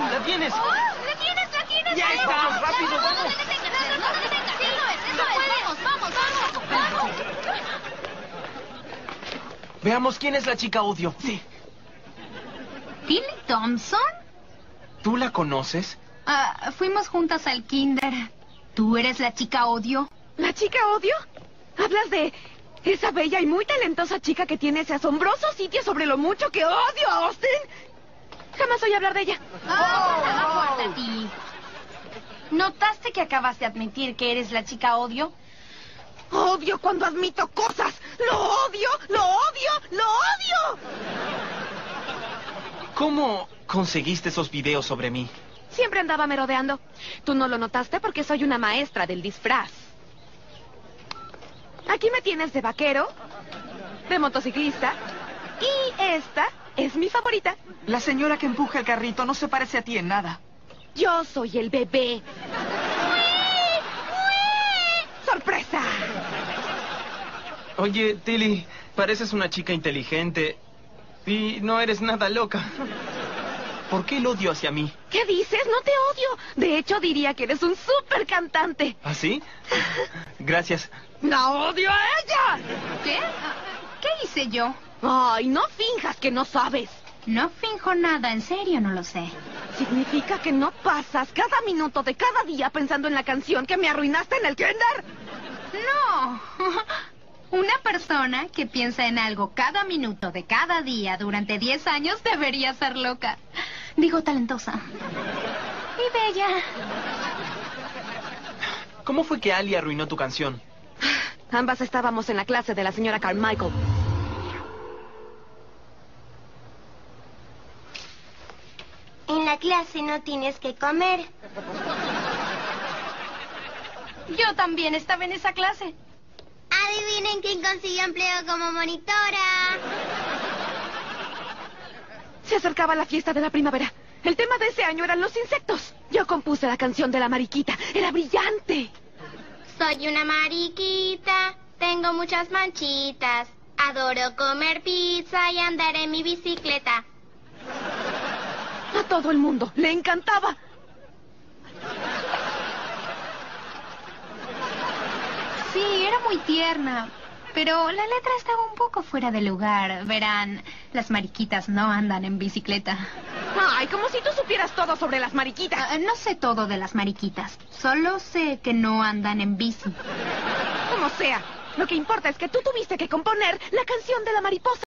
¡La tienes! ¡Oh! ¡La tienes! ¡Ya está! ¡Vamos, rápido, vamos! ¡Vamos! Veamos quién es la chica odio. Sí. ¿Tilly Thompson? ¿Tú la conoces? Fuimos juntas al kinder. ¿Tú eres la chica odio? ¿La chica odio? ¿Hablas de esa bella y muy talentosa chica que tiene ese asombroso sitio sobre lo mucho que odio a Austin? Jamás oí hablar de ella. La puerta, Tilly. ¿Notaste que acabas de admitir que eres la chica odio? Odio cuando admito cosas. ¡Lo odio! ¡Lo odio! ¡Lo odio! ¿Cómo conseguiste esos videos sobre mí? Siempre andaba merodeando. Tú no lo notaste porque soy una maestra del disfraz. Aquí me tienes de vaquero, de motociclista, y esta es mi favorita. La señora que empuja el carrito no se parece a ti en nada. Yo soy el bebé. ¡Sorpresa! Oye, Tilly, pareces una chica inteligente y no eres nada loca. ¿Por qué el odio hacia mí? ¿Qué dices? No te odio. De hecho, diría que eres un súper cantante. ¿Ah, sí? Gracias. ¡La odio a ella! ¿Qué? ¿Qué hice yo? Ay, no finjas que no sabes. No finjo nada, en serio no lo sé. Significa que no pasas cada minuto de cada día pensando en la canción que me arruinaste en el kinder. No. Una persona que piensa en algo cada minuto de cada día durante 10 años debería ser loca. Digo, talentosa. Y bella. ¿Cómo fue que Ali arruinó tu canción? Ambas estábamos en la clase de la señora Carmichael. En la clase no tienes que comer. Yo también estaba en esa clase. Adivinen quién consiguió empleo como monitora. Se acercaba la fiesta de la primavera. El tema de ese año eran los insectos. Yo compuse la canción de la mariquita. Era brillante. Soy una mariquita, tengo muchas manchitas. Adoro comer pizza y andar en mi bicicleta. A todo el mundo le encantaba. Sí, era muy tierna. Pero la letra estaba un poco fuera de lugar. Verán, las mariquitas no andan en bicicleta. Ay, como si tú supieras todo sobre las mariquitas. No sé todo de las mariquitas. Solo sé que no andan en bici. Como sea, lo que importa es que tú tuviste que componer la canción de la mariposa.